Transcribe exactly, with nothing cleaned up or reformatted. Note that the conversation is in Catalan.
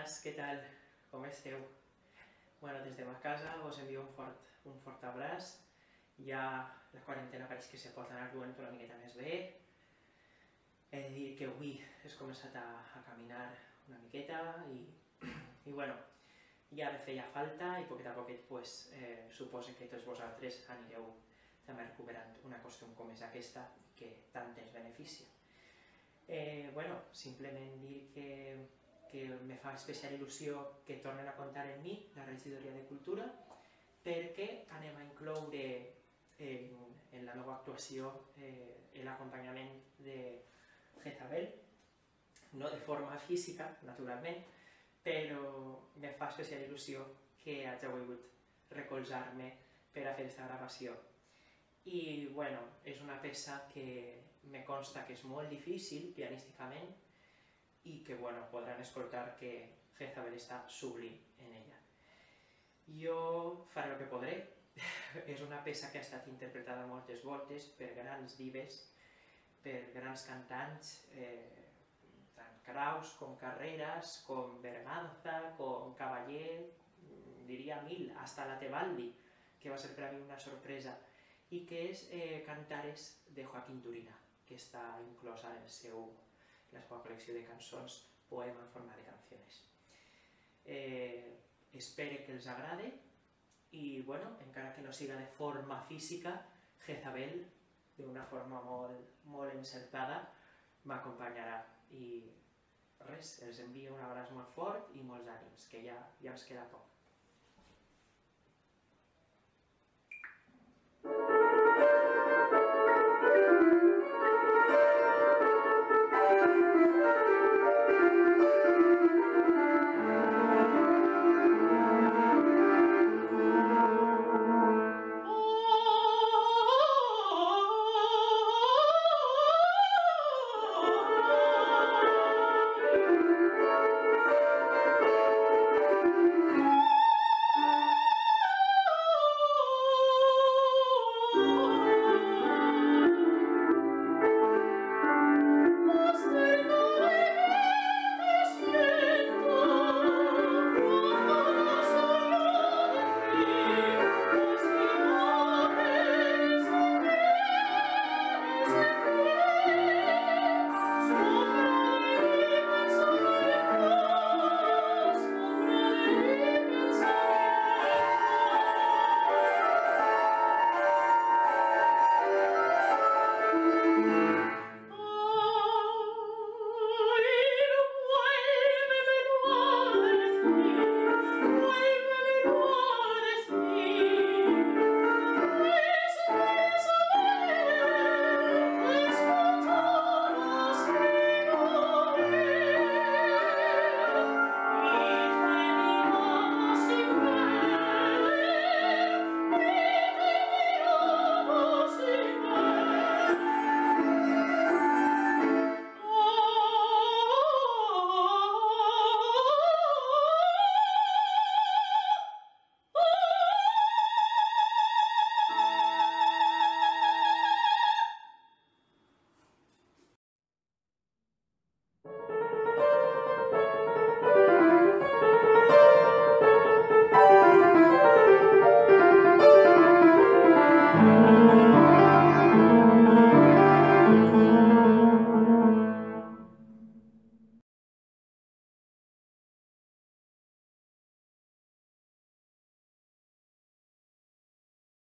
Bones, què tal? Com esteu? Bueno, des de ma casa us envio un fort, un fort abraç. Ja la quarantena pareix que se pot anar duent una miqueta més bé. He de dir que avui he començat a, a caminar una miqueta i, i bueno, ja me feia falta i poquet a poquet pues, eh, suposo que tots vosaltres anireu també recuperant una costum com és aquesta que tant ens beneficia. Eh, bueno, simplement dir que que me fa especial il·lusió que tornen a comptar en mi, la regidoria de Cultura, perquè anem a incloure en, en la nova actuació eh, l'acompanyament de Jezabel, no de forma física, naturalment, però me fa especial il·lusió que hagi volgut recolzar-me per a fer aquesta gravació. I, bueno, és una peça que me consta que és molt difícil pianísticament, i que bueno, podran escoltar que Jezabel està sublim en ella. Jo faré el que podré. És una peça que ha estat interpretada moltes voltes per grans dives, per grans cantants, eh, tant Kraus com Carreras, com Berganza, com Cavallé, diria mil, hasta la Tebaldi, que va ser per a mi una sorpresa, i que és eh, Cantares de Joaquín Turina, que està inclosa en el seu la seva col·lecció de cançons, poema en forma de canciones. Eh, espero que els agrade i, bueno, encara que no siga de forma física, Jezabel, d'una forma molt, molt encertada, m'acompanyarà. I res, els envio un abraç molt fort i molts ànims, que ja, ja ens queda poc.